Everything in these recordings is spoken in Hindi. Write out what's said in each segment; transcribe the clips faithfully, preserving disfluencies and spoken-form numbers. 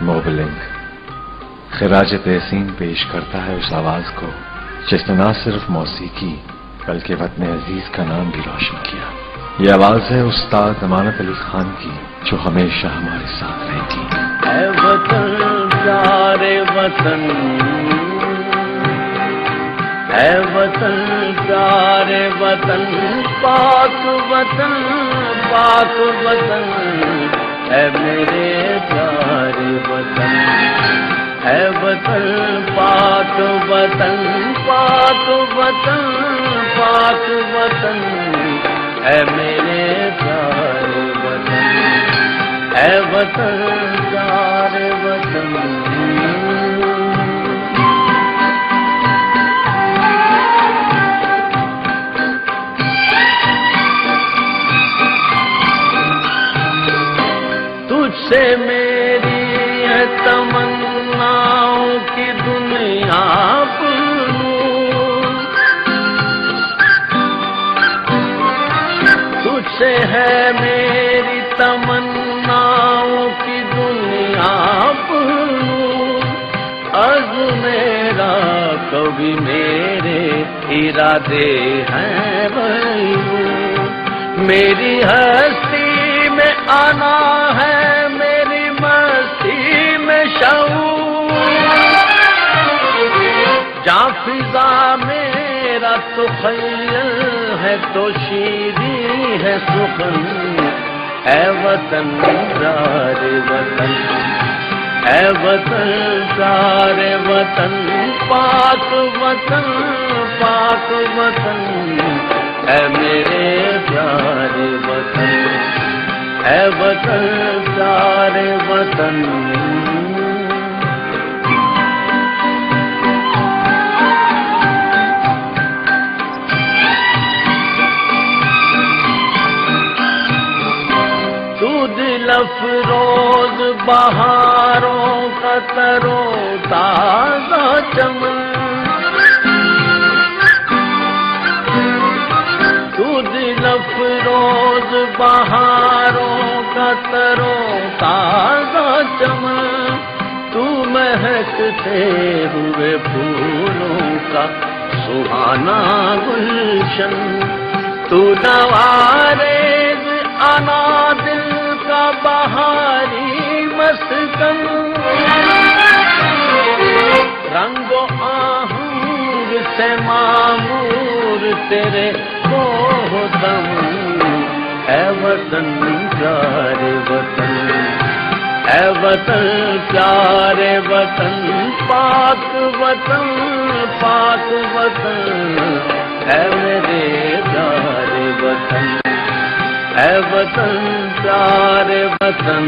मोबलिंग खिराज तहसीन पेश करता है उस आवाज को जिसने न सिर्फ मौसीकी बल्कि वतन अजीज का नाम भी रोशन किया। ये आवाज है उस्ताद अमानत अली खान की, जो हमेशा हमारे साथ रहेगी। ऐ वतन प्यारे वतन, ऐ वतन प्यारे वतन, पाक वतन पाक वतन, ऐ मेरे प्यारे वतन। ऐ वतन पाक वतन, पाक वतन पाक वतन, ऐ मेरे प्यारे वतन। ऐ वतन प्यारे वतन, तुझसे मेरी है तमन्नाओं की दुनिया पूरूं, तुझसे है मेरी तमन्नाओं की दुनिया पूरूं। अर्ज़ मेरा कभी मेरे इरादे हैं बयूं, मेरी हस्ती में आना है मेरी मस्ती में शऊर। जा फिजा मेरा तो ख़य्यल है तो शीरी है सुखन। ऐ वतन प्यारे वतन, ऐ वतन प्यारे वतन, पाक वतन पाक वतन, ऐ मेरे प्यारे वतन। ऐ वतन प्यारे वतन, तू दिल अफरोज बहारों का तरो ताज़ा चमन, तू दिल अफरोज बहारों का तरो ताज़ा चमन, तू महकते हुए फूलों का सुहाना गुलशन, तू नवारेज़ आना दिल का बहारी मस्कन। रंगो आहूर से मामूर तेरे मोहतम। ऐ वतन प्यारे वतन, ऐ वतन प्यारे वतन, पाक वतन पाक वतन, ऐ मेरे प्यारे वतन। ऐ वतन प्यारे वतन,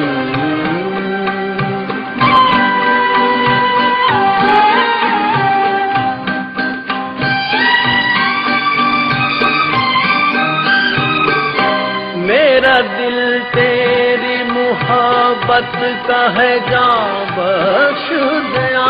मेरा दिल तेरी मुहब्बत का है जां बख्श दया,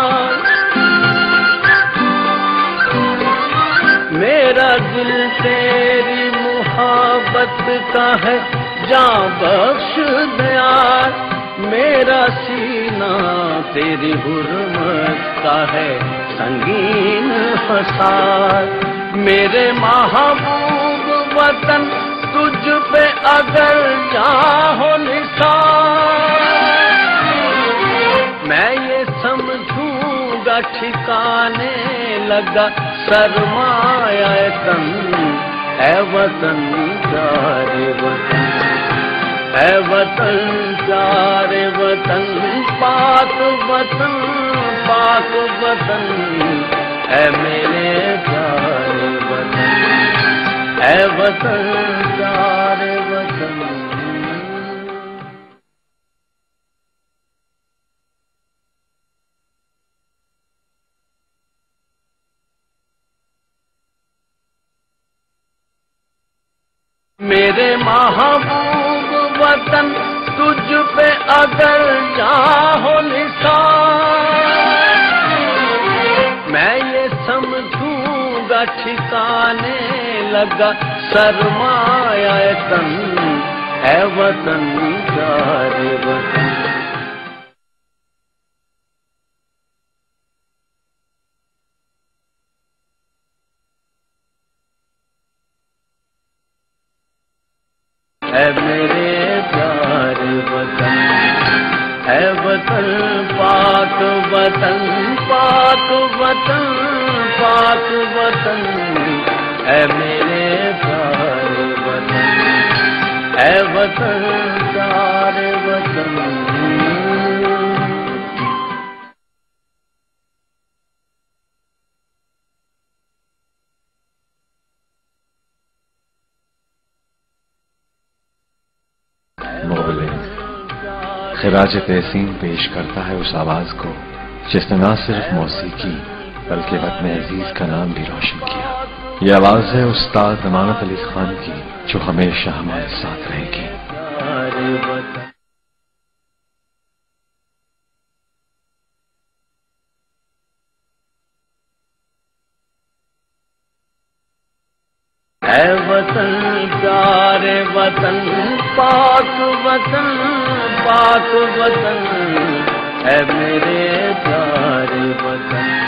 मेरा दिल तेरी मुहब्बत का है जां बख्श दया, मेरा सीना तेरी हुर्मत का है संगीन फसाद। मेरे महबूब वतन तुझ पे अगर चाहो निसार, मैं ये समझूंगा ठिकाने लगा सरमाया तन। ऐ वतन प्यारे वतन, ऐ वतन प्यारे वतन, पाक वतन पाक वतन, ऐ मेरे प्यारे वतन। ऐ वतन प्यारे वतन, मेरे महबूब वतन तुझ पे अगर चाहो निसार, मैं ये समझूंगा ठिकाने लगा सरमाया तन। ऐ वतन प्यारे वतन, है मेरे प्यारे वतन, है वतन पाक वतन, पाक वतन, पाक वतन, है मेरे प्यारे वतन, है वतन प्यारे वतन। मोगले खिराज तहसीन पेश करता है उस आवाज को जिसने न सिर्फ मौसीकी बल्कि वतन अजीज का नाम भी रोशन किया। ये आवाज है उस्ताद अमानत अली खान की जो हमेशा हमारे साथ रहेगी। है वतन प्यारे वतन, पाक वतन, पाक वतन, है मेरे प्यारे वतन,